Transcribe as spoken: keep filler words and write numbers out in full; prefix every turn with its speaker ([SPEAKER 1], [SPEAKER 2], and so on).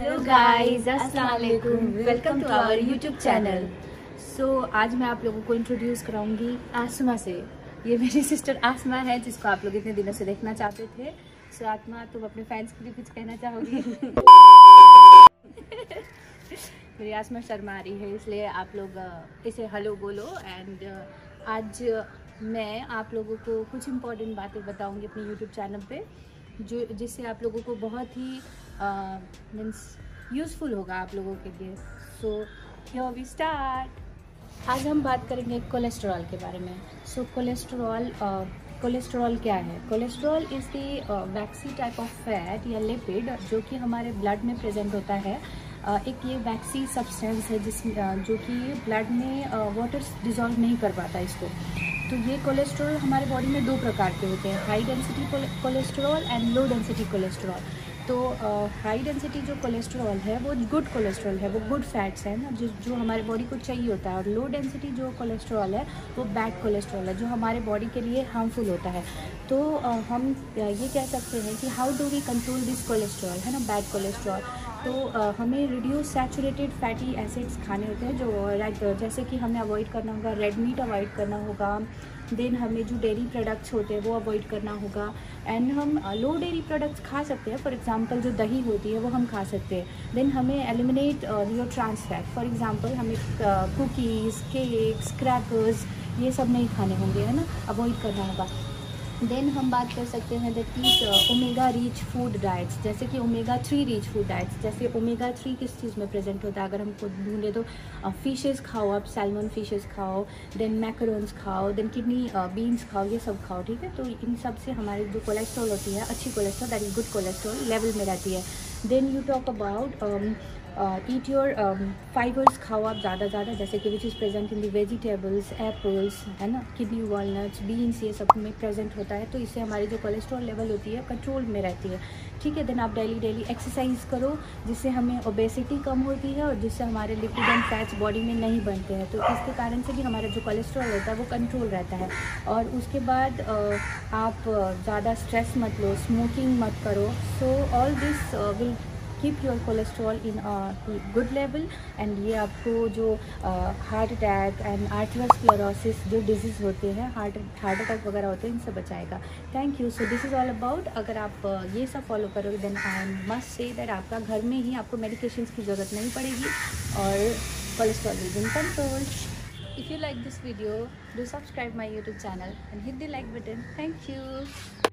[SPEAKER 1] Hello guys, अस्सलाम वालेकुम, welcome to our YouTube channel. So आज मैं आप लोगों को इंट्रोड्यूस कराऊंगी आसमा से। ये मेरी सिस्टर आसमा है जिसको आप लोग इतने दिनों से देखना चाहते थे। सो so, आसमा, तुम अपने फैंस के लिए कुछ कहना चाहोगी? मेरी आसमा शर्मा रही है, इसलिए आप लोग इसे हेलो बोलो। एंड आज मैं आप लोगों को कुछ इम्पोर्टेंट बातें बताऊंगी अपने यूट्यूब चैनल पे, जो जिससे आप लोगों को बहुत ही मीन्स यूज़फुल होगा आप लोगों के लिए। So here we start. आज हम बात करेंगे कोलेस्ट्रॉल के बारे में। सो कोलेस्ट्रॉल कोलेस्ट्रॉल क्या है? Cholesterol is the waxy type of fat या लिपिड जो कि हमारे ब्लड में प्रेजेंट होता है। uh, एक ये वैक्सी सब्सटेंस है जिस uh, जो कि ब्लड में वाटर uh, डिजॉल्व नहीं कर पाता इसको। तो ये कोलेस्ट्रॉल हमारे बॉडी में दो प्रकार के होते हैं, high density cholesterol and low density cholesterol. तो हाई डेंसिटी जो कोलेस्ट्रॉल है वो गुड कोलेस्ट्रॉल है, वो गुड फैट्स है ना, जो जो हमारे बॉडी को चाहिए होता है। और लो डेंसिटी जो कोलेस्ट्रॉल है वो बैड कोलेस्ट्रॉल है, जो हमारे बॉडी के लिए हार्मफुल होता है। तो uh, हम ये कह सकते हैं कि how do we control this cholesterol, है ना, बैड कोलेस्ट्रॉल। तो uh, हमें रिड्यूस सैचुरेटेड फैटी एसिड्स खाने होते हैं, जो लाइक जैसे कि हमें अवॉइड करना होगा रेड मीट अवॉइड करना होगा। देन हमें जो डेयरी प्रोडक्ट्स होते हैं वो अवॉइड करना होगा। एंड हम लो डेयरी प्रोडक्ट्स खा सकते हैं, फॉर एग्जांपल जो दही होती है वो हम खा सकते हैं। देन हमें eliminate your trans fat, for example हमें कुकीज़, केक्स, क्रैकर्स ये सब नहीं खाने होंगे, है ना, अवॉइड करना होगा। देन हम बात कर सकते हैं that means omega rich food diets, जैसे कि omega three rich food diets. जैसे ओमेगा थ्री किस चीज़ में प्रेजेंट होता है? अगर हमको ढूंढे तो फिशेस खाओ, आप सैल्मन फिशेस खाओ, देन मैकरोन्स खाओ, देन किडनी बीन्स खाओ, ये सब खाओ, ठीक है। तो इन सब से हमारी जो कोलेस्ट्रॉल होती है, अच्छी cholesterol that is good cholesterol level में रहती है। Then you talk about eat your fibres, खाओ आप ज़्यादा ज़्यादा, जैसे कि which is present in the vegetables, apples, है ना, किडनी, वॉलनट्स, बीन्स, ये सब में प्रेजेंट होता है। तो इससे हमारी जो कोलेस्ट्रॉल लेवल होती है कंट्रोल में रहती है, ठीक है। देन आप डेली डेली एक्सरसाइज करो, जिससे हमें ओबेसिटी कम होती है और जिससे हमारे लिपिड एंड फैट्स बॉडी में नहीं बनते हैं। तो इसके कारण से भी हमारा जो कोलेस्ट्रॉल होता है वो कंट्रोल रहता है। और उसके बाद आप ज़्यादा स्ट्रेस मत लो, स्मोकिंग मत करो। So all this will keep your cholesterol in good level. And ये आपको जो हार्ट अटैक एंड आर्थरोस्क्लेरोसिस जो डिजीज़ होते हैं, हार्ट हार्ट अटैक वगैरह होते हैं, इनसे बचाएगा। Thank you. So this is all about. अगर आप uh, ये सब फॉलो करोगे then I must say that आपका घर में ही आपको मेडिकेशंस की ज़रूरत नहीं पड़ेगी और cholesterol is in control. If you like this video, do subscribe my YouTube channel and hit the like button. Thank you.